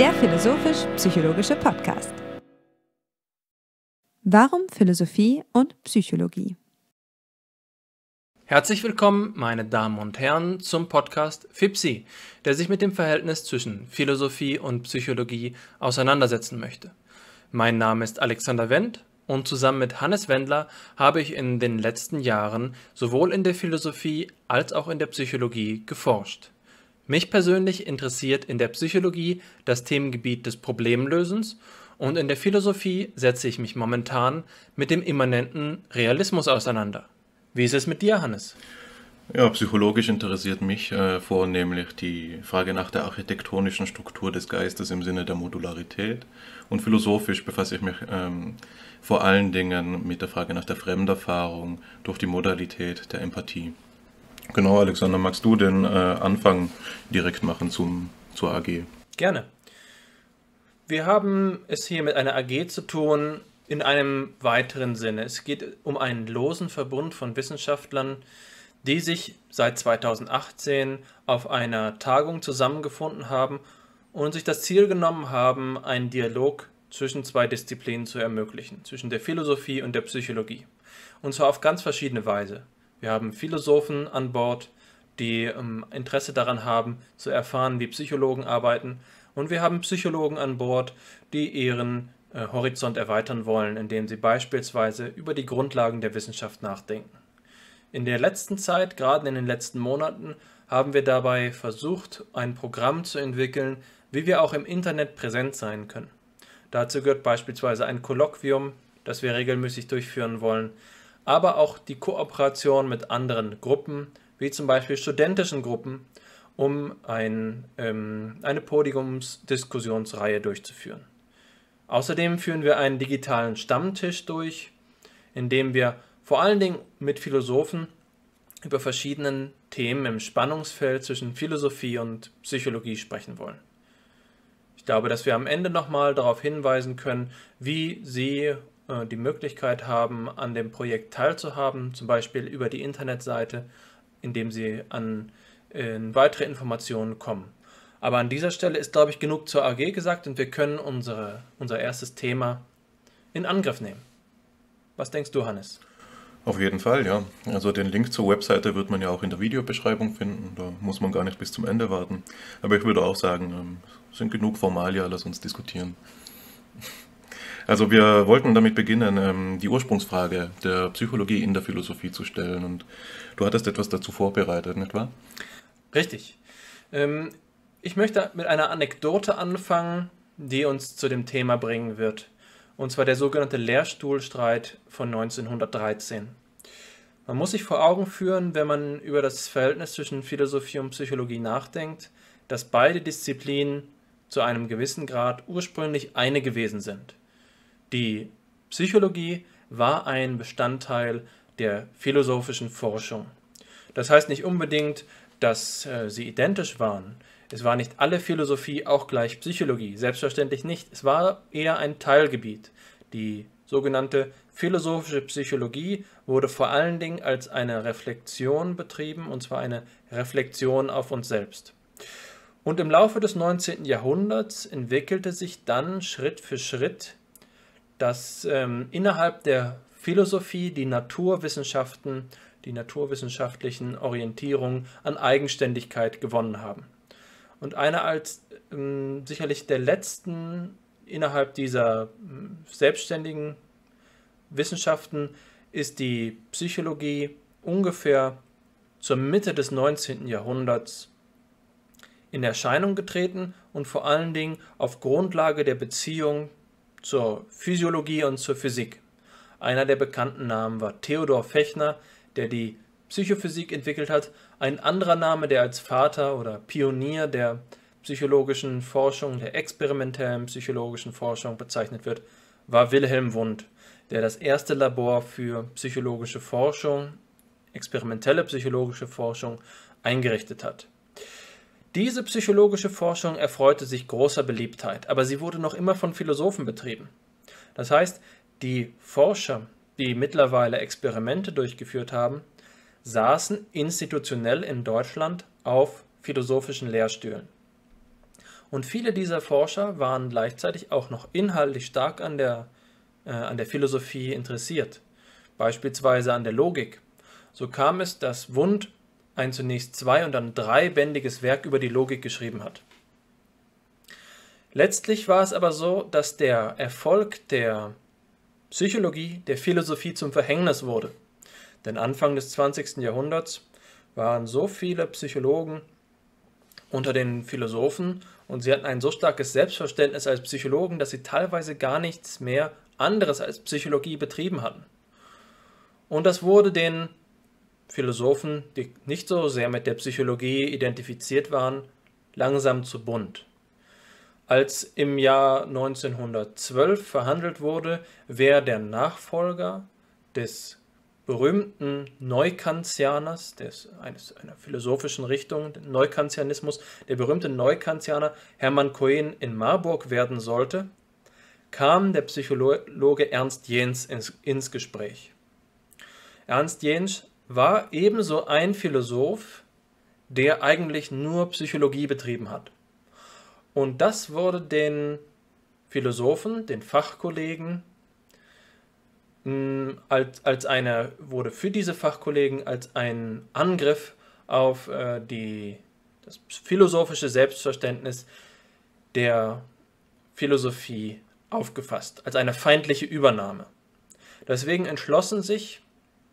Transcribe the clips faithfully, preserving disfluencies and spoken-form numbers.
der philosophisch-psychologische Podcast. Warum Philosophie und Psychologie? Herzlich willkommen, meine Damen und Herren, zum Podcast FIPSI, der sich mit dem Verhältnis zwischen Philosophie und Psychologie auseinandersetzen möchte. Mein Name ist Alexander Wendt und zusammen mit Hannes Wendler habe ich in den letzten Jahren sowohl in der Philosophie als auch in der Psychologie geforscht. Mich persönlich interessiert in der Psychologie das Themengebiet des Problemlösens und in der Philosophie setze ich mich momentan mit dem immanenten Realismus auseinander. Wie ist es mit dir, Hannes? Ja, psychologisch interessiert mich äh, vornehmlich die Frage nach der architektonischen Struktur des Geistes im Sinne der Modularität. Und philosophisch befasse ich mich ähm, vor allen Dingen mit der Frage nach der Fremderfahrung durch die Modalität der Empathie. Genau, Alexander, magst du den äh, Anfang direkt machen zum, zur A G? Gerne. Wir haben es hier mit einer A G zu tun, in einem weiteren Sinne. Es geht um einen losen Verbund von Wissenschaftlern, die sich seit zweitausendachtzehn auf einer Tagung zusammengefunden haben und sich das Ziel genommen haben, einen Dialog zwischen zwei Disziplinen zu ermöglichen, zwischen der Philosophie und der Psychologie. Und zwar auf ganz verschiedene Weise. Wir haben Philosophen an Bord, die ähm, Interesse daran haben, zu erfahren, wie Psychologen arbeiten. Und wir haben Psychologen an Bord, die ihren Horizont erweitern wollen, indem sie beispielsweise über die Grundlagen der Wissenschaft nachdenken. In der letzten Zeit, gerade in den letzten Monaten, haben wir dabei versucht, ein Programm zu entwickeln, wie wir auch im Internet präsent sein können. Dazu gehört beispielsweise ein Kolloquium, das wir regelmäßig durchführen wollen, aber auch die Kooperation mit anderen Gruppen, wie zum Beispiel studentischen Gruppen, um ein, ähm, eine Podiumsdiskussionsreihe durchzuführen. Außerdem führen wir einen digitalen Stammtisch durch, in dem wir vor allen Dingen mit Philosophen über verschiedene Themen im Spannungsfeld zwischen Philosophie und Psychologie sprechen wollen. Ich glaube, dass wir am Ende nochmal darauf hinweisen können, wie Sie äh, die Möglichkeit haben, an dem Projekt teilzuhaben, zum Beispiel über die Internetseite, indem Sie an äh, weitere Informationen kommen. Aber an dieser Stelle ist, glaube ich, genug zur A G gesagt und wir können unsere, unser erstes Thema in Angriff nehmen. Was denkst du, Hannes? Auf jeden Fall, ja. Also den Link zur Webseite wird man ja auch in der Videobeschreibung finden. Da muss man gar nicht bis zum Ende warten. Aber ich würde auch sagen, es sind genug Formalia, lass uns diskutieren. Also wir wollten damit beginnen, die Ursprungsfrage der Psychologie in der Philosophie zu stellen. Und du hattest etwas dazu vorbereitet, nicht wahr? Richtig. Ähm, Ich möchte mit einer Anekdote anfangen, die uns zu dem Thema bringen wird. Und zwar der sogenannte Lehrstuhlstreit von neunzehnhundertdreizehn. Man muss sich vor Augen führen, wenn man über das Verhältnis zwischen Philosophie und Psychologie nachdenkt, dass beide Disziplinen zu einem gewissen Grad ursprünglich eine gewesen sind. Die Psychologie war ein Bestandteil der philosophischen Forschung. Das heißt nicht unbedingt, dass äh, sie identisch waren. Es war nicht alle Philosophie auch gleich Psychologie, selbstverständlich nicht. Es war eher ein Teilgebiet. Die sogenannte philosophische Psychologie wurde vor allen Dingen als eine Reflexion betrieben, und zwar eine Reflexion auf uns selbst. Und im Laufe des neunzehnten Jahrhunderts entwickelte sich dann Schritt für Schritt, dass ähm, innerhalb der Philosophie die Naturwissenschaften, die naturwissenschaftlichen Orientierungen an Eigenständigkeit gewonnen haben. Und einer als ähm, sicherlich der letzten innerhalb dieser ähm, selbstständigen Wissenschaften ist die Psychologie ungefähr zur Mitte des neunzehnten Jahrhunderts in Erscheinung getreten und vor allen Dingen auf Grundlage der Beziehung zur Physiologie und zur Physik. Einer der bekannten Namen war Theodor Fechner, der die Psychophysik entwickelt hat. Ein anderer Name, der als Vater oder Pionier der psychologischen Forschung, der experimentellen psychologischen Forschung bezeichnet wird, war Wilhelm Wundt, der das erste Labor für psychologische Forschung, experimentelle psychologische Forschung, eingerichtet hat. Diese psychologische Forschung erfreute sich großer Beliebtheit, aber sie wurde noch immer von Philosophen betrieben. Das heißt, die Forscher, die mittlerweile Experimente durchgeführt haben, saßen institutionell in Deutschland auf philosophischen Lehrstühlen. Und viele dieser Forscher waren gleichzeitig auch noch inhaltlich stark an der, äh, an der Philosophie interessiert, beispielsweise an der Logik. So kam es, dass Wundt ein zunächst zwei- und dann dreibändiges Werk über die Logik geschrieben hat. Letztlich war es aber so, dass der Erfolg der Psychologie der Philosophie zum Verhängnis wurde. Denn Anfang des zwanzigsten Jahrhunderts waren so viele Psychologen unter den Philosophen und sie hatten ein so starkes Selbstverständnis als Psychologen, dass sie teilweise gar nichts mehr anderes als Psychologie betrieben hatten. Und das wurde den Philosophen, die nicht so sehr mit der Psychologie identifiziert waren, langsam zu bunt. Als im Jahr neunzehnhundertzwölf verhandelt wurde, wer der Nachfolger des berühmten Neukantianers, des, eines, einer philosophischen Richtung, Neukantianismus, der berühmte Neukantianer Hermann Cohen in Marburg werden sollte, kam der Psychologe Ernst Jens ins, ins Gespräch. Ernst Jens war ebenso ein Philosoph, der eigentlich nur Psychologie betrieben hat. Und das wurde den Philosophen, den Fachkollegen, mh, als, als eine, wurde für diese Fachkollegen als ein Angriff auf äh, die, das philosophische Selbstverständnis der Philosophie aufgefasst, als eine feindliche Übernahme. Deswegen entschlossen sich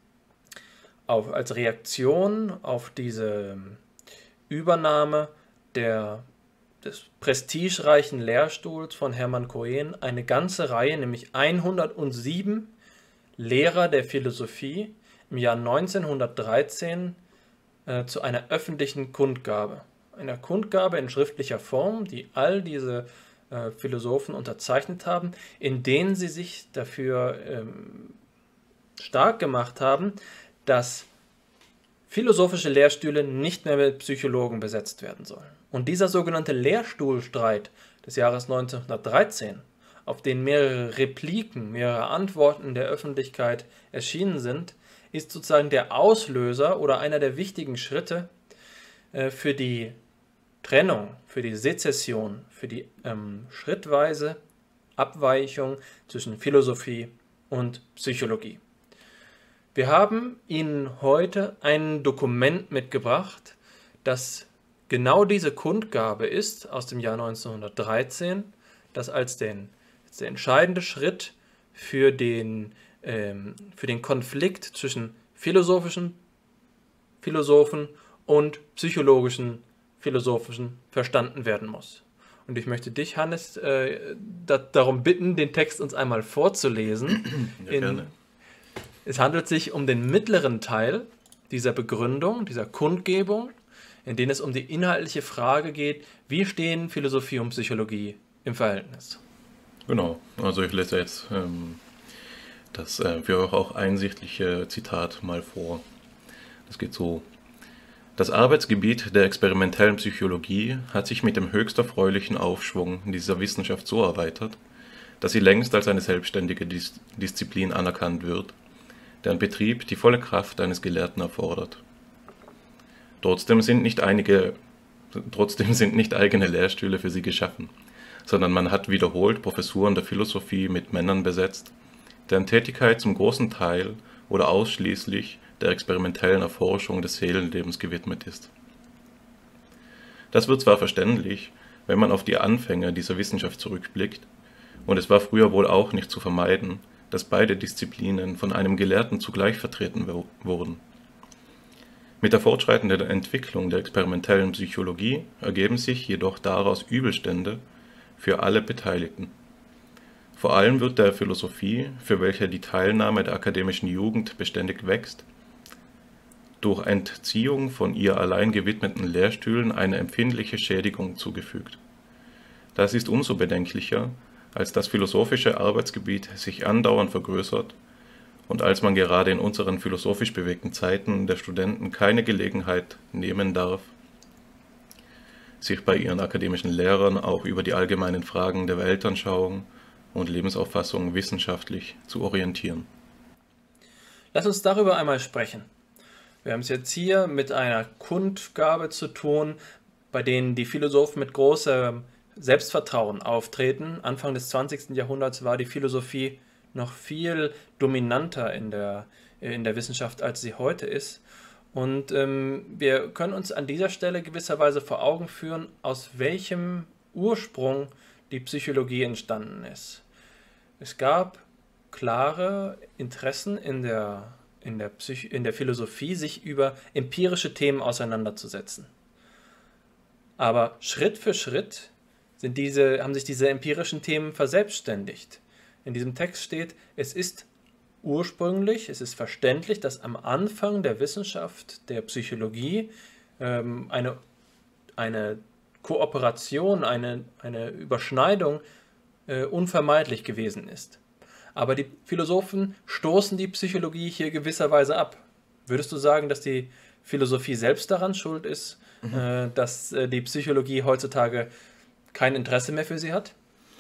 auf, als Reaktion auf diese Übernahme der des prestigereichen Lehrstuhls von Hermann Cohen eine ganze Reihe, nämlich hundertsieben Lehrer der Philosophie im Jahr neunzehnhundertdreizehn äh, zu einer öffentlichen Kundgabe. Einer Kundgabe in schriftlicher Form, die all diese äh, Philosophen unterzeichnet haben, in denen sie sich dafür ähm, stark gemacht haben, dass philosophische Lehrstühle nicht mehr mit Psychologen besetzt werden sollen. Und dieser sogenannte Lehrstuhlstreit des Jahres neunzehnhundertdreizehn, auf den mehrere Repliken, mehrere Antworten der Öffentlichkeit erschienen sind, ist sozusagen der Auslöser oder einer der wichtigen Schritte äh, für die Trennung, für die Sezession, für die ähm, schrittweise Abweichung zwischen Philosophie und Psychologie. Wir haben Ihnen heute ein Dokument mitgebracht, das genau diese Kundgabe ist aus dem Jahr neunzehnhundertdreizehn, das als, den, als der entscheidende Schritt für den, ähm, für den Konflikt zwischen philosophischen Philosophen und psychologischen Philosophen verstanden werden muss. Und ich möchte dich, Hannes, äh, da, darum bitten, den Text uns einmal vorzulesen. Ja, In, gerne. Es handelt sich um den mittleren Teil dieser Begründung, dieser Kundgebung, in denen es um die inhaltliche Frage geht, wie stehen Philosophie und Psychologie im Verhältnis. Genau, also ich lese jetzt ähm, das äh, für euch auch einsichtliche Zitat mal vor. Das geht so. Das Arbeitsgebiet der experimentellen Psychologie hat sich mit dem höchst erfreulichen Aufschwung dieser Wissenschaft so erweitert, dass sie längst als eine selbstständige Dis- Disziplin anerkannt wird, deren Betrieb die volle Kraft eines Gelehrten erfordert. Trotzdem sind nicht einige, trotzdem sind nicht eigene Lehrstühle für sie geschaffen, sondern man hat wiederholt Professuren der Philosophie mit Männern besetzt, deren Tätigkeit zum großen Teil oder ausschließlich der experimentellen Erforschung des Seelenlebens gewidmet ist. Das wird zwar verständlich, wenn man auf die Anfänge dieser Wissenschaft zurückblickt, und es war früher wohl auch nicht zu vermeiden, dass beide Disziplinen von einem Gelehrten zugleich vertreten wurden. Mit der fortschreitenden Entwicklung der experimentellen Psychologie ergeben sich jedoch daraus Übelstände für alle Beteiligten. Vor allem wird der Philosophie, für welche die Teilnahme der akademischen Jugend beständig wächst, durch Entziehung von ihr allein gewidmeten Lehrstühlen eine empfindliche Schädigung zugefügt. Das ist umso bedenklicher, als das philosophische Arbeitsgebiet sich andauernd vergrößert und als man gerade in unseren philosophisch bewegten Zeiten der Studenten keine Gelegenheit nehmen darf, sich bei ihren akademischen Lehrern auch über die allgemeinen Fragen der Weltanschauung und Lebensauffassung wissenschaftlich zu orientieren. Lass uns darüber einmal sprechen. Wir haben es jetzt hier mit einer Kundgabe zu tun, bei denen die Philosophen mit großer Selbstvertrauen auftreten. Anfang des zwanzigsten Jahrhunderts war die Philosophie noch viel dominanter in der, in der Wissenschaft, als sie heute ist. Und ähm, wir können uns an dieser Stelle gewisserweise vor Augen führen, aus welchem Ursprung die Psychologie entstanden ist. Es gab klare Interessen in der, in der, Psych- in der Philosophie, sich über empirische Themen auseinanderzusetzen. Aber Schritt für Schritt sind diese, haben sich diese empirischen Themen verselbstständigt. In diesem Text steht, es ist ursprünglich, es ist verständlich, dass am Anfang der Wissenschaft, der Psychologie, ähm, eine, eine Kooperation, eine, eine Überschneidung äh, unvermeidlich gewesen ist. Aber die Philosophen stoßen die Psychologie hier gewisserweise ab. Würdest du sagen, dass die Philosophie selbst daran schuld ist, mhm. äh, dass äh, die Psychologie heutzutage kein Interesse mehr für sie hat?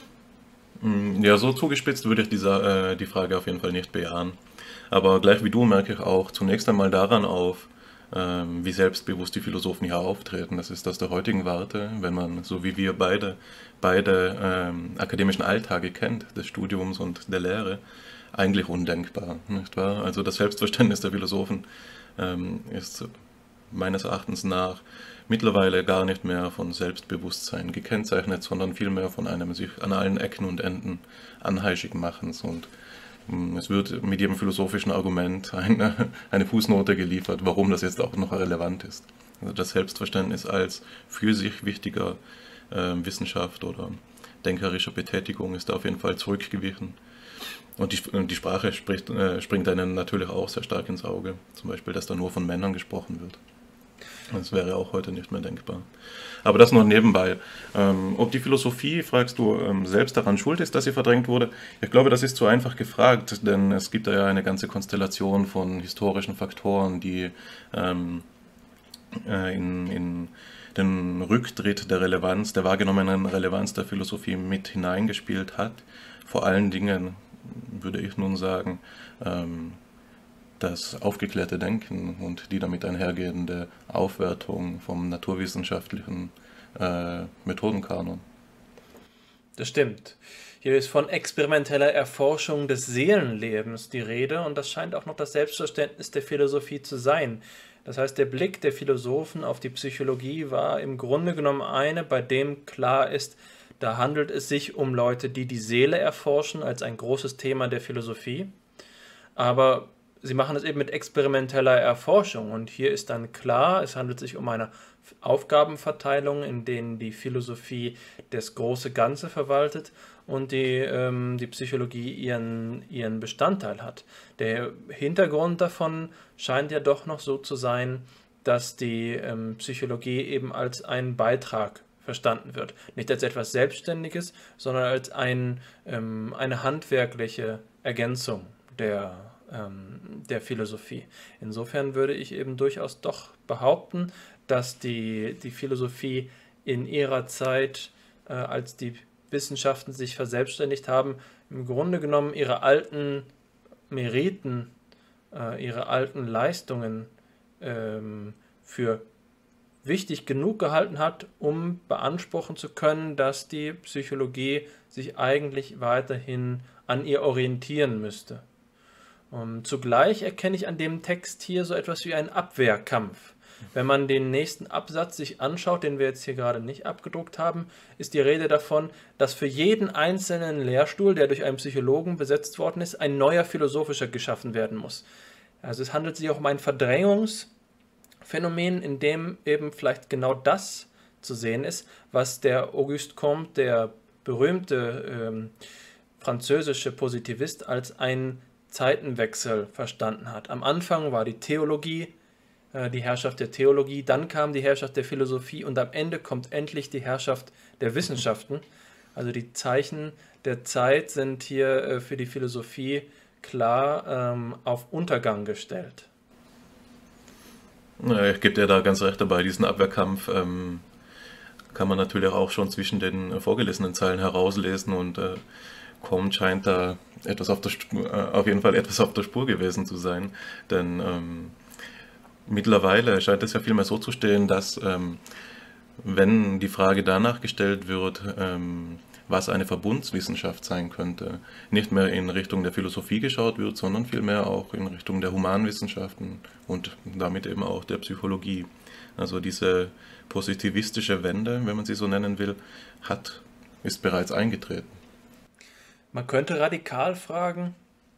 Ja, so zugespitzt würde ich diese, äh, die Frage auf jeden Fall nicht bejahen. Aber gleich wie du merke ich auch zunächst einmal daran auf, ähm, wie selbstbewusst die Philosophen hier auftreten. Das ist aus der heutigen Warte, wenn man, so wie wir beide, beide ähm, akademischen Alltage kennt, des Studiums und der Lehre, eigentlich undenkbar, nicht wahr? Also das Selbstverständnis der Philosophen ähm, ist meines Erachtens nach mittlerweile gar nicht mehr von Selbstbewusstsein gekennzeichnet, sondern vielmehr von einem sich an allen Ecken und Enden anheischig machens. Und mh, es wird mit jedem philosophischen Argument eine, eine Fußnote geliefert, warum das jetzt auch noch relevant ist. Also das Selbstverständnis als für sich wichtiger äh, Wissenschaft oder denkerischer Betätigung ist da auf jeden Fall zurückgewichen. Und die, die Sprache spricht, äh, springt einem natürlich auch sehr stark ins Auge. Zum Beispiel, dass da nur von Männern gesprochen wird. Das wäre auch heute nicht mehr denkbar. Aber das nur nebenbei. Ähm, ob die Philosophie, fragst du, ähm, selbst daran schuld ist, dass sie verdrängt wurde? Ich glaube, das ist zu einfach gefragt, denn es gibt da ja eine ganze Konstellation von historischen Faktoren, die ähm, äh, in, in den Rücktritt der Relevanz, der wahrgenommenen Relevanz der Philosophie mit hineingespielt hat. Vor allen Dingen, würde ich nun sagen, ähm, das aufgeklärte Denken und die damit einhergehende Aufwertung vom naturwissenschaftlichen äh, Methodenkanon. Das stimmt. Hier ist von experimenteller Erforschung des Seelenlebens die Rede und das scheint auch noch das Selbstverständnis der Philosophie zu sein. Das heißt, der Blick der Philosophen auf die Psychologie war im Grunde genommen eine, bei dem klar ist, da handelt es sich um Leute, die die Seele erforschen, als ein großes Thema der Philosophie. Aber sie machen es eben mit experimenteller Erforschung und hier ist dann klar, es handelt sich um eine Aufgabenverteilung, in denen die Philosophie das große Ganze verwaltet und die, ähm, die Psychologie ihren, ihren Bestandteil hat. Der Hintergrund davon scheint ja doch noch so zu sein, dass die ähm, Psychologie eben als ein Beitrag verstanden wird. Nicht als etwas Selbstständiges, sondern als ein, ähm, eine handwerkliche Ergänzung der der Philosophie. Insofern würde ich eben durchaus doch behaupten, dass die, die Philosophie in ihrer Zeit, äh, als die Wissenschaften sich verselbstständigt haben, im Grunde genommen ihre alten Meriten, äh, ihre alten Leistungen ähm, für wichtig genug gehalten hat, um beanspruchen zu können, dass die Psychologie sich eigentlich weiterhin an ihr orientieren müsste. Um, zugleich erkenne ich an dem Text hier so etwas wie einen Abwehrkampf. Wenn man den nächsten Absatz sich anschaut, den wir jetzt hier gerade nicht abgedruckt haben, ist die Rede davon, dass für jeden einzelnen Lehrstuhl, der durch einen Psychologen besetzt worden ist, ein neuer philosophischer geschaffen werden muss. Also es handelt sich auch um ein Verdrängungsphänomen, in dem eben vielleicht genau das zu sehen ist, was der Auguste Comte, der berühmte ähm, französische Positivist, als ein Zeitenwechsel verstanden hat. Am Anfang war die Theologie, äh, die Herrschaft der Theologie, dann kam die Herrschaft der Philosophie und am Ende kommt endlich die Herrschaft der Wissenschaften. Also die Zeichen der Zeit sind hier äh, für die Philosophie klar ähm, auf Untergang gestellt. Ja, ich gebe dir da ganz recht dabei, diesen Abwehrkampf ähm, kann man natürlich auch schon zwischen den vorgelesenen Zeilen herauslesen und äh, Comte scheint da etwas auf der Spur, äh, auf jeden Fall etwas auf der Spur gewesen zu sein, denn ähm, mittlerweile scheint es ja vielmehr so zu stehen, dass ähm, wenn die Frage danach gestellt wird, ähm, was eine Verbundswissenschaft sein könnte, nicht mehr in Richtung der Philosophie geschaut wird, sondern vielmehr auch in Richtung der Humanwissenschaften und damit eben auch der Psychologie. Also diese positivistische Wende, wenn man sie so nennen will, hat, ist bereits eingetreten. Man könnte radikal fragen,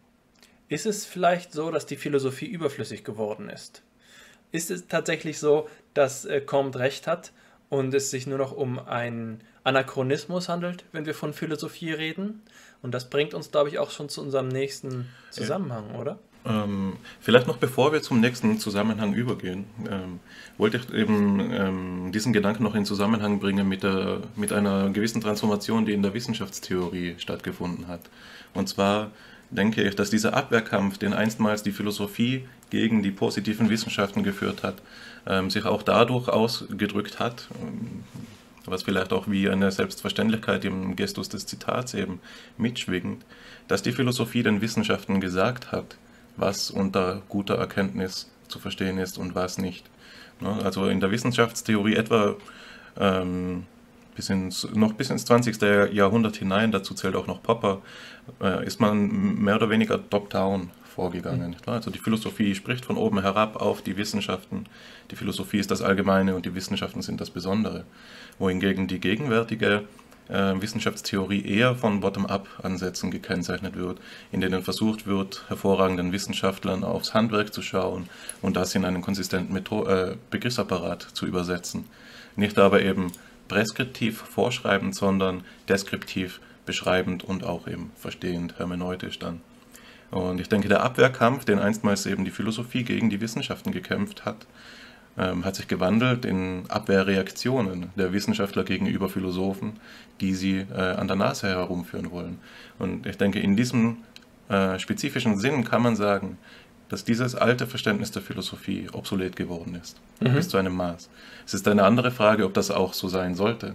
ist es vielleicht so, dass die Philosophie überflüssig geworden ist? Ist es tatsächlich so, dass äh, Comte recht hat und es sich nur noch um einen Anachronismus handelt, wenn wir von Philosophie reden? Und das bringt uns, glaube ich, auch schon zu unserem nächsten Zusammenhang, oder? Ähm, vielleicht noch bevor wir zum nächsten Zusammenhang übergehen, ähm, wollte ich eben ähm, diesen Gedanken noch in Zusammenhang bringen mit, der, mit einer gewissen Transformation, die in der Wissenschaftstheorie stattgefunden hat. Und zwar denke ich, dass dieser Abwehrkampf, den einstmals die Philosophie gegen die positiven Wissenschaften geführt hat, ähm, sich auch dadurch ausgedrückt hat, ähm, was vielleicht auch wie eine Selbstverständlichkeit im Gestus des Zitats eben mitschwingt, dass die Philosophie den Wissenschaften gesagt hat, was unter guter Erkenntnis zu verstehen ist und was nicht. Also in der Wissenschaftstheorie etwa ähm, bis ins, noch bis ins zwanzigste Jahrhundert hinein, dazu zählt auch noch Popper, äh, ist man mehr oder weniger top-down vorgegangen. Mhm. Also die Philosophie spricht von oben herab auf die Wissenschaften. Die Philosophie ist das Allgemeine und die Wissenschaften sind das Besondere. Wohingegen die gegenwärtige äh, Wissenschaftstheorie eher von Bottom-up-Ansätzen gekennzeichnet wird, in denen versucht wird, hervorragenden Wissenschaftlern aufs Handwerk zu schauen und das in einen konsistenten Metho- äh, Begriffsapparat zu übersetzen. Nicht aber eben preskriptiv vorschreibend, sondern deskriptiv beschreibend und auch eben verstehend, hermeneutisch dann. Und ich denke, der Abwehrkampf, den einstmals eben die Philosophie gegen die Wissenschaften gekämpft hat, ähm, hat sich gewandelt in Abwehrreaktionen der Wissenschaftler gegenüber Philosophen, die sie äh, an der Nase herumführen wollen. Und ich denke, in diesem äh, spezifischen Sinn kann man sagen, dass dieses alte Verständnis der Philosophie obsolet geworden ist, mhm. bis zu einem Maß. Es ist eine andere Frage, ob das auch so sein sollte.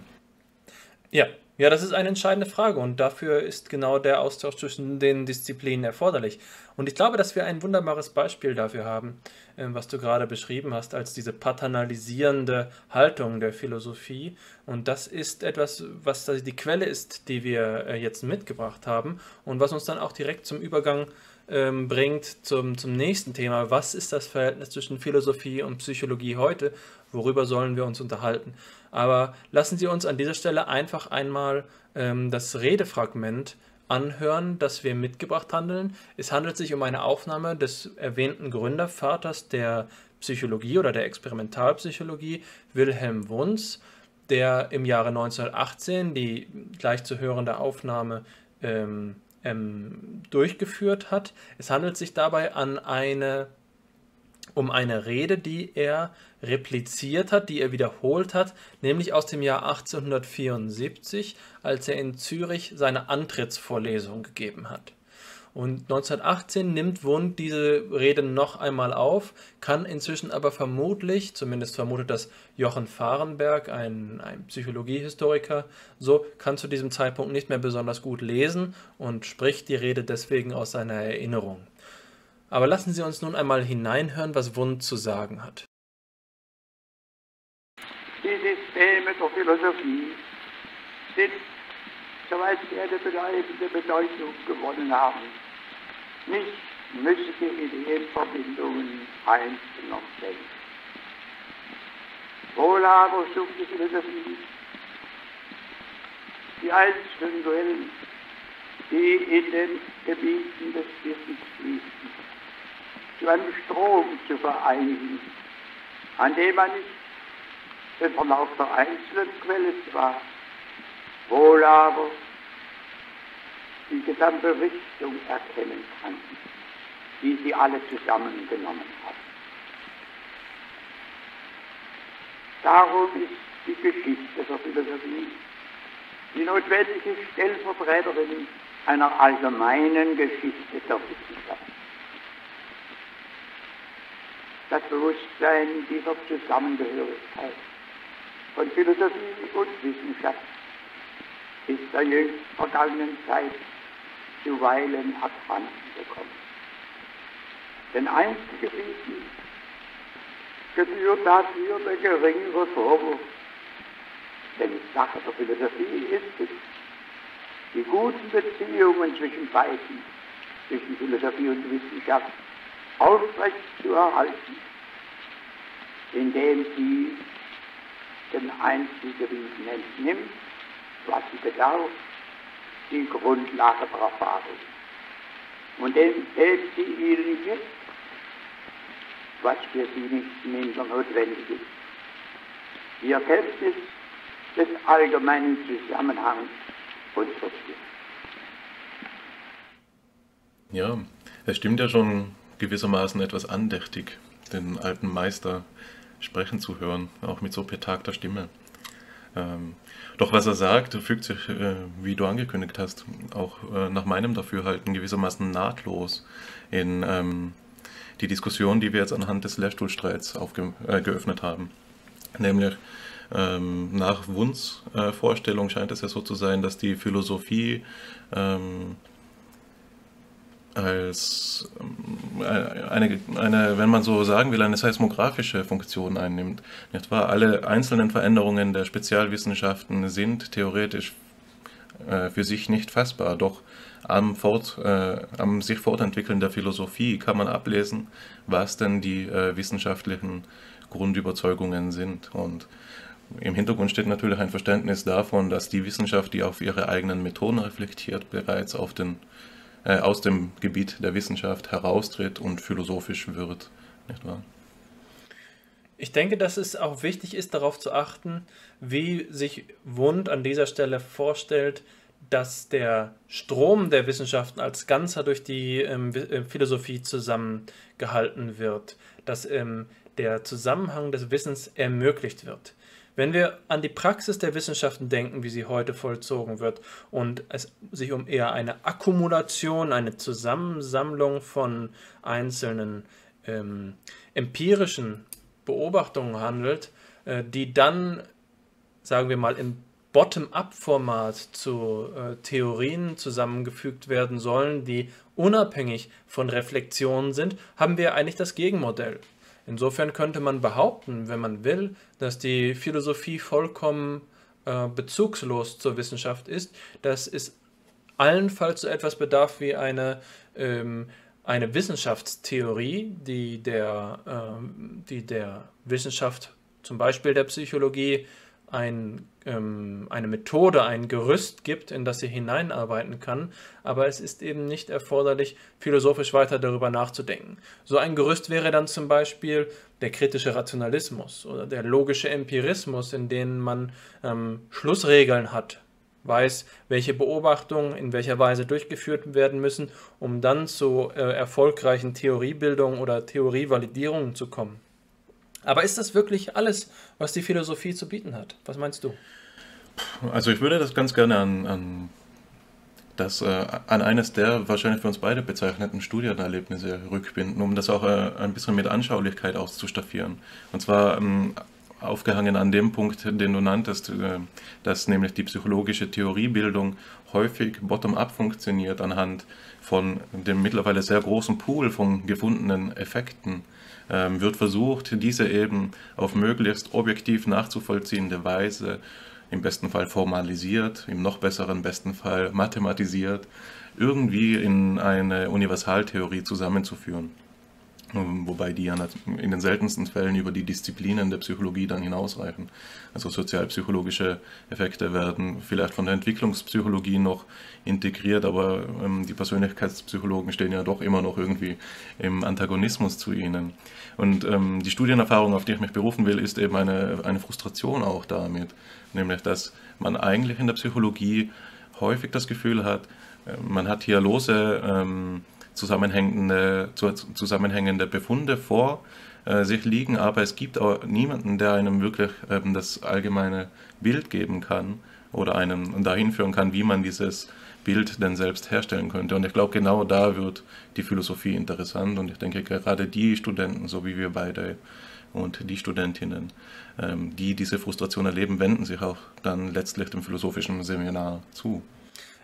Ja, ja, das ist eine entscheidende Frage und dafür ist genau der Austausch zwischen den Disziplinen erforderlich. Und ich glaube, dass wir ein wunderbares Beispiel dafür haben, was du gerade beschrieben hast, als diese paternalisierende Haltung der Philosophie. Und das ist etwas, was die Quelle ist, die wir jetzt mitgebracht haben und was uns dann auch direkt zum Übergang ähm, bringt zum, zum nächsten Thema. Was ist das Verhältnis zwischen Philosophie und Psychologie heute? Worüber sollen wir uns unterhalten? Aber lassen Sie uns an dieser Stelle einfach einmal ähm, das Redefragment anhören, das wir mitgebracht haben. Es handelt sich um eine Aufnahme des erwähnten Gründervaters der Psychologie oder der Experimentalpsychologie, Wilhelm Wundt, der im Jahre neunzehnhundertachtzehn die gleich zu hörende Aufnahme ähm, ähm, durchgeführt hat. Es handelt sich dabei an eine, um eine Rede, die er repliziert hat, die er wiederholt hat, nämlich aus dem Jahr achtzehnhundertvierundsiebzig, als er in Zürich seine Antrittsvorlesung gegeben hat. Und neunzehnhundertachtzehn nimmt Wundt diese Rede noch einmal auf, kann inzwischen aber vermutlich, zumindest vermutet das Jochen Fahrenberg, ein, ein Psychologiehistoriker, so kann zu diesem Zeitpunkt nicht mehr besonders gut lesen und spricht die Rede deswegen aus seiner Erinnerung. Aber lassen Sie uns nun einmal hineinhören, was Wundt zu sagen hat. Die Systeme der Philosophie sind, soweit sie eine bleibende Bedeutung gewonnen haben, nicht müßige Ideenverbindungen einzelner Denken. Wohl aber sucht die Philosophie die einzelnen Quellen, die in den Gebieten des Wissens fließen, zu einem Strom zu vereinigen, an dem man nicht den Verlauf der einzelnen Quelle zwar, wohl aber die gesamte Richtung erkennen kann, die sie alle zusammengenommen hat. Darum ist die Geschichte der Philosophie die notwendige Stellvertreterin einer allgemeinen Geschichte der Wissenschaft. Das Bewusstsein dieser Zusammengehörigkeit von Philosophie und Wissenschaft ist der jüngst vergangenen Zeit zuweilen abhanden gekommen. Den einzigen Gebieten gebührt dafür der geringere Vorwurf, Denn Sache der Philosophie ist es, die guten Beziehungen zwischen beiden, zwischen Philosophie und Wissenschaft, aufrecht zu erhalten, indem sie den Einzelgebieten entnimmt, was sie bedarf, die Grundlage der Erfahrung. Und indem sie ihnen gibt, was für sie nicht minder notwendig ist. Die Erkenntnis des allgemeinen Zusammenhangs unseres Lebens. Ja, es stimmt ja schon gewissermaßen etwas andächtig, den alten Meister sprechen zu hören, auch mit so betagter Stimme. Ähm, doch was er sagt, fügt sich, äh, wie du angekündigt hast, auch äh, nach meinem Dafürhalten gewissermaßen nahtlos in ähm, die Diskussion, die wir jetzt anhand des Lehrstuhlstreits aufge äh, geöffnet haben. Nämlich ähm, nach Wundts äh, Vorstellung scheint es ja so zu sein, dass die Philosophie ähm, als eine, eine, wenn man so sagen will, eine seismografische Funktion einnimmt. Nicht wahr? Alle einzelnen Veränderungen der Spezialwissenschaften sind theoretisch äh, für sich nicht fassbar, doch am, Fort, äh, am sich fortentwickeln der Philosophie kann man ablesen, was denn die äh, wissenschaftlichen Grundüberzeugungen sind. Und im Hintergrund steht natürlich ein Verständnis davon, dass die Wissenschaft, die auf ihre eigenen Methoden reflektiert, bereits auf den aus dem Gebiet der Wissenschaft heraustritt und philosophisch wird, nicht wahr? Ich denke, dass es auch wichtig ist, darauf zu achten, wie sich Wundt an dieser Stelle vorstellt, dass der Strom der Wissenschaften als Ganzer durch die ähm, Philosophie zusammengehalten wird, dass ähm, der Zusammenhang des Wissens ermöglicht wird. Wenn wir an die Praxis der Wissenschaften denken, wie sie heute vollzogen wird, und es sich um eher eine Akkumulation, eine Zusammensammlung von einzelnen ähm, empirischen Beobachtungen handelt, äh, die dann, sagen wir mal, im Bottom-up-Format zu äh, Theorien zusammengefügt werden sollen, die unabhängig von Reflexionen sind, haben wir eigentlich das Gegenmodell. Insofern könnte man behaupten, wenn man will, dass die Philosophie vollkommen äh, bezugslos zur Wissenschaft ist, dass es allenfalls so etwas bedarf wie eine, ähm, eine Wissenschaftstheorie, die der, ähm, die der Wissenschaft, zum Beispiel der Psychologie, ein, ähm, eine Methode, ein Gerüst gibt, in das sie hineinarbeiten kann, aber es ist eben nicht erforderlich, philosophisch weiter darüber nachzudenken. So ein Gerüst wäre dann zum Beispiel der kritische Rationalismus oder der logische Empirismus, in denen man ähm, Schlussregeln hat, weiß, welche Beobachtungen in welcher Weise durchgeführt werden müssen, um dann zu äh, erfolgreichen Theoriebildungen oder Theorievalidierungen zu kommen. Aber ist das wirklich alles, was die Philosophie zu bieten hat? Was meinst du? Also ich würde das ganz gerne an, an, das, äh, an eines der wahrscheinlich für uns beide bezeichneten Studienerlebnisse rückbinden, um das auch äh, ein bisschen mit Anschaulichkeit auszustaffieren. Und zwar ähm, aufgehangen an dem Punkt, den du nanntest, äh, dass nämlich die psychologische Theoriebildung häufig bottom-up funktioniert anhand von dem mittlerweile sehr großen Pool von gefundenen Effekten. Ähm, wird versucht, diese eben auf möglichst objektiv nachzuvollziehende Weise, im besten Fall formalisiert, im noch besseren besten Fall mathematisiert, irgendwie in eine Universaltheorie zusammenzuführen. Wobei die ja in den seltensten Fällen über die Disziplinen der Psychologie dann hinausreichen. Also sozialpsychologische Effekte werden vielleicht von der Entwicklungspsychologie noch integriert, aber ähm, die Persönlichkeitspsychologen stehen ja doch immer noch irgendwie im Antagonismus zu ihnen. Und ähm, die Studienerfahrung, auf die ich mich berufen will, ist eben eine, eine Frustration auch damit. Nämlich, dass man eigentlich in der Psychologie häufig das Gefühl hat, äh, man hat hier lose ähm, Zusammenhängende, zusammenhängende Befunde vor äh, sich liegen, aber es gibt auch niemanden, der einem wirklich ähm, das allgemeine Bild geben kann oder einen dahin führen kann, wie man dieses Bild denn selbst herstellen könnte. Und ich glaube, genau da wird die Philosophie interessant und ich denke, gerade die Studenten, so wie wir beide und die Studentinnen, ähm, die diese Frustration erleben, wenden sich auch dann letztlich dem philosophischen Seminar zu.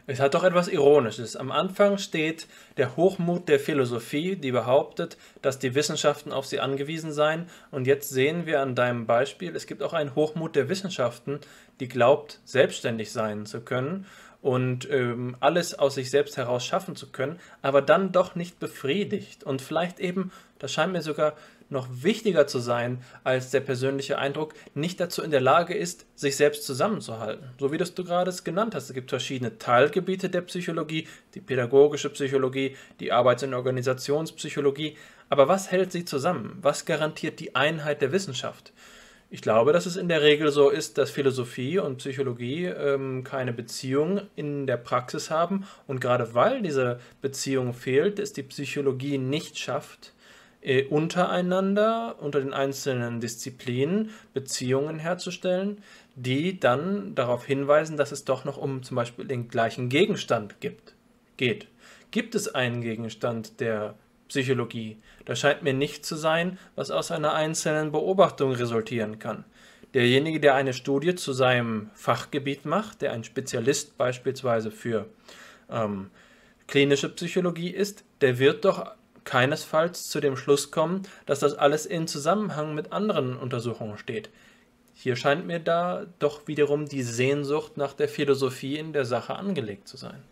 Es hat doch etwas Ironisches. Am Anfang steht der Hochmut der Philosophie, die behauptet, dass die Wissenschaften auf sie angewiesen seien. Und jetzt sehen wir an deinem Beispiel, es gibt auch einen Hochmut der Wissenschaften, die glaubt, selbstständig sein zu können und ähm, alles aus sich selbst heraus schaffen zu können, aber dann doch nicht befriedigt. Und vielleicht eben, das scheint mir sogar noch wichtiger zu sein als der persönliche Eindruck, nicht dazu in der Lage ist, sich selbst zusammenzuhalten. So wie das du gerade es genannt hast. Es gibt verschiedene Teilgebiete der Psychologie, die pädagogische Psychologie, die Arbeits- und Organisationspsychologie. Aber was hält sie zusammen? Was garantiert die Einheit der Wissenschaft? Ich glaube, dass es in der Regel so ist, dass Philosophie und Psychologie ähm, keine Beziehung in der Praxis haben. Und gerade weil diese Beziehung fehlt, es die Psychologie nicht schafft, äh, untereinander, unter den einzelnen Disziplinen Beziehungen herzustellen, die dann darauf hinweisen, dass es doch noch um zum Beispiel den gleichen Gegenstand gibt, geht. Gibt es einen Gegenstand der Psychologie? Das scheint mir nicht zu sein, was aus einer einzelnen Beobachtung resultieren kann. Derjenige, der eine Studie zu seinem Fachgebiet macht, der ein Spezialist beispielsweise für ähm, klinische Psychologie ist, der wird doch keinesfalls zu dem Schluss kommen, dass das alles in Zusammenhang mit anderen Untersuchungen steht. Hier scheint mir da doch wiederum die Sehnsucht nach der Philosophie in der Sache angelegt zu sein.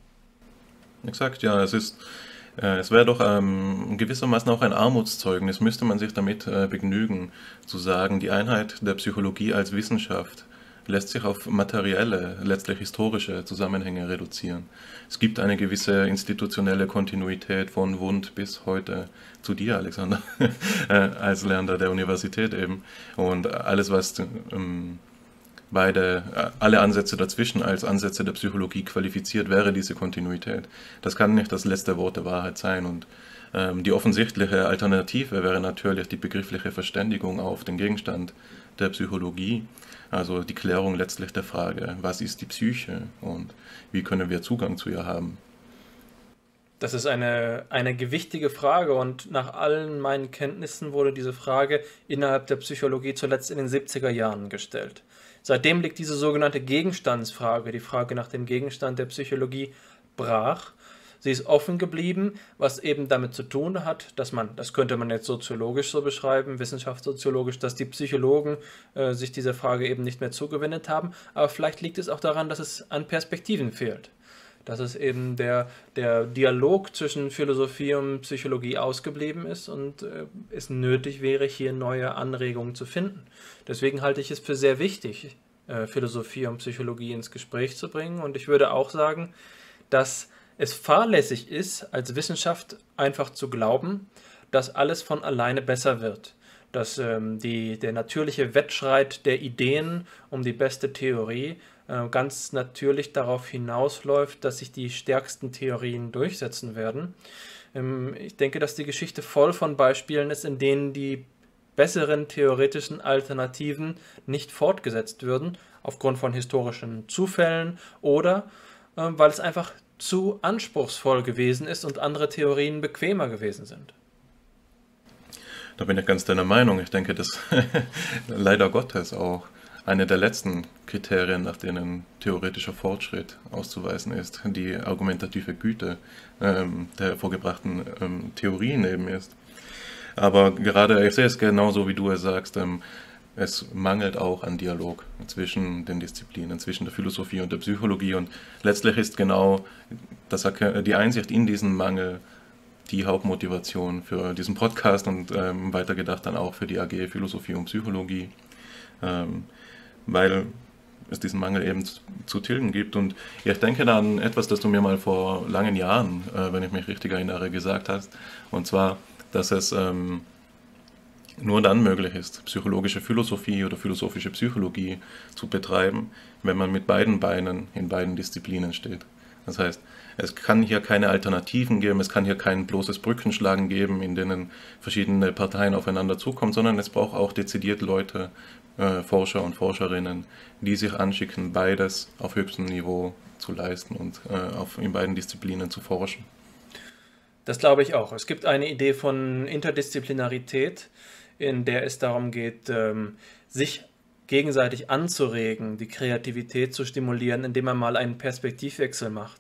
Exakt, ja, es ist, äh, es wäre doch ähm, gewissermaßen auch ein Armutszeugnis, müsste man sich damit äh, begnügen, zu sagen, die Einheit der Psychologie als Wissenschaft lässt sich auf materielle, letztlich historische Zusammenhänge reduzieren. Es gibt eine gewisse institutionelle Kontinuität von Wundt bis heute zu dir, Alexander, als Lernender der Universität eben. Und alles, was ähm, beide, alle Ansätze dazwischen als Ansätze der Psychologie qualifiziert, wäre diese Kontinuität. Das kann nicht das letzte Wort der Wahrheit sein. Und ähm, die offensichtliche Alternative wäre natürlich die begriffliche Verständigung auf den Gegenstand der Psychologie. Also die Klärung letztlich der Frage, was ist die Psyche und wie können wir Zugang zu ihr haben? Das ist eine, eine gewichtige Frage und nach allen meinen Kenntnissen wurde diese Frage innerhalb der Psychologie zuletzt in den siebziger Jahren gestellt. Seitdem liegt diese sogenannte Gegenstandsfrage, die Frage nach dem Gegenstand der Psychologie, brach. Sie ist offen geblieben, was eben damit zu tun hat, dass man, das könnte man jetzt soziologisch so beschreiben, wissenschaftssoziologisch, dass die Psychologen äh, sich dieser Frage eben nicht mehr zugewendet haben. Aber vielleicht liegt es auch daran, dass es an Perspektiven fehlt. Dass es eben der, der Dialog zwischen Philosophie und Psychologie ausgeblieben ist und äh, es nötig wäre, hier neue Anregungen zu finden. Deswegen halte ich es für sehr wichtig, äh, Philosophie und Psychologie ins Gespräch zu bringen. Und ich würde auch sagen, dass es fahrlässig ist, als Wissenschaft einfach zu glauben, dass alles von alleine besser wird. Dass ähm, die, der natürliche Wettstreit der Ideen um die beste Theorie äh, ganz natürlich darauf hinausläuft, dass sich die stärksten Theorien durchsetzen werden. Ähm, ich denke, dass die Geschichte voll von Beispielen ist, in denen die besseren theoretischen Alternativen nicht fortgesetzt würden, aufgrund von historischen Zufällen oder äh, weil es einfach zu anspruchsvoll gewesen ist und andere Theorien bequemer gewesen sind. Da bin ich ganz deiner Meinung. Ich denke, dass leider Gottes auch eine der letzten Kriterien, nach denen theoretischer Fortschritt auszuweisen ist, die argumentative Güte ähm, der vorgebrachten ähm, Theorien eben ist. Aber gerade, ich sehe es genauso, wie du es sagst, ähm, es mangelt auch an Dialog zwischen den Disziplinen, zwischen der Philosophie und der Psychologie. Und letztlich ist genau das, die Einsicht in diesen Mangel die Hauptmotivation für diesen Podcast und ähm, weitergedacht dann auch für die A G Philosophie und Psychologie, ähm, weil es diesen Mangel eben zu, zu tilgen gibt. Und ich denke dann etwas, das du mir mal vor langen Jahren, äh, wenn ich mich richtig erinnere, gesagt hast, und zwar, dass es ähm, nur dann möglich ist, psychologische Philosophie oder philosophische Psychologie zu betreiben, wenn man mit beiden Beinen in beiden Disziplinen steht. Das heißt, es kann hier keine Alternativen geben, es kann hier kein bloßes Brückenschlagen geben, in denen verschiedene Parteien aufeinander zukommen, sondern es braucht auch dezidiert Leute, äh, Forscher und Forscherinnen, die sich anschicken, beides auf höchstem Niveau zu leisten und äh, auf, in beiden Disziplinen zu forschen. Das glaube ich auch. Es gibt eine Idee von Interdisziplinarität, in der es darum geht, sich gegenseitig anzuregen, die Kreativität zu stimulieren, indem man mal einen Perspektivwechsel macht.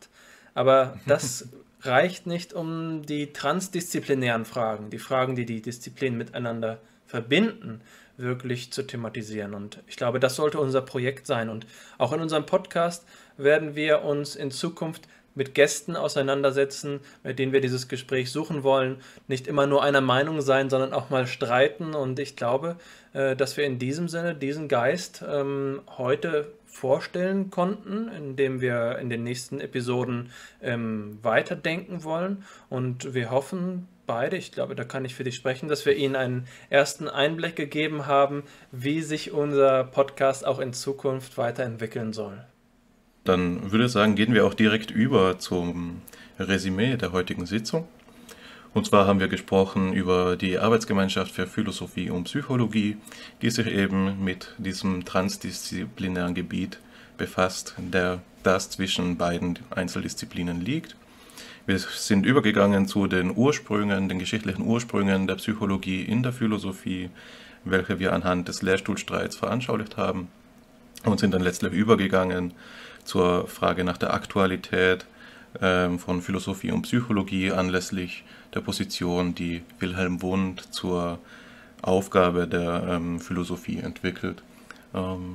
Aber das reicht nicht, um die transdisziplinären Fragen, die Fragen, die die Disziplinen miteinander verbinden, wirklich zu thematisieren. Und ich glaube, das sollte unser Projekt sein. Und auch in unserem Podcast werden wir uns in Zukunft mit Gästen auseinandersetzen, mit denen wir dieses Gespräch suchen wollen. Nicht immer nur einer Meinung sein, sondern auch mal streiten. Und ich glaube, dass wir in diesem Sinne diesen Geist ähm, heute vorstellen konnten, indem wir in den nächsten Episoden ähm, weiterdenken wollen. Und wir hoffen beide, ich glaube, da kann ich für dich sprechen, dass wir Ihnen einen ersten Einblick gegeben haben, wie sich unser Podcast auch in Zukunft weiterentwickeln soll. Dann würde ich sagen, gehen wir auch direkt über zum Resümee der heutigen Sitzung. Und zwar haben wir gesprochen über die Arbeitsgemeinschaft für Philosophie und Psychologie, die sich eben mit diesem transdisziplinären Gebiet befasst, der das zwischen beiden Einzeldisziplinen liegt. Wir sind übergegangen zu den Ursprüngen, den geschichtlichen Ursprüngen der Psychologie in der Philosophie, welche wir anhand des Lehrstuhlstreits veranschaulicht haben, und sind dann letztlich übergegangen zur Frage nach der Aktualität ähm, von Philosophie und Psychologie anlässlich der Position, die Wilhelm Wundt zur Aufgabe der ähm, Philosophie entwickelt. Ähm,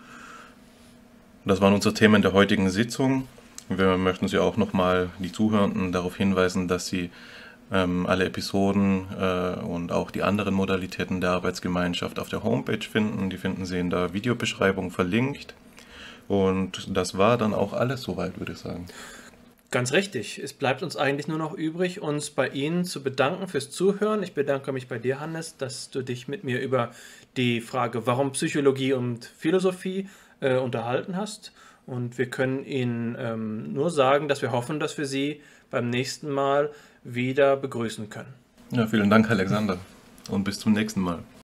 das waren unsere Themen der heutigen Sitzung. Wir möchten Sie auch nochmal, die Zuhörenden, darauf hinweisen, dass Sie ähm, alle Episoden äh, und auch die anderen Modalitäten der Arbeitsgemeinschaft auf der Homepage finden. Die finden Sie in der Videobeschreibung verlinkt. Und das war dann auch alles soweit, würde ich sagen. Ganz richtig. Es bleibt uns eigentlich nur noch übrig, uns bei Ihnen zu bedanken fürs Zuhören. Ich bedanke mich bei dir, Hannes, dass du dich mit mir über die Frage, warum Psychologie und Philosophie äh, unterhalten hast. Und wir können Ihnen ähm, nur sagen, dass wir hoffen, dass wir Sie beim nächsten Mal wieder begrüßen können. Ja, vielen Dank, Alexander. Und bis zum nächsten Mal.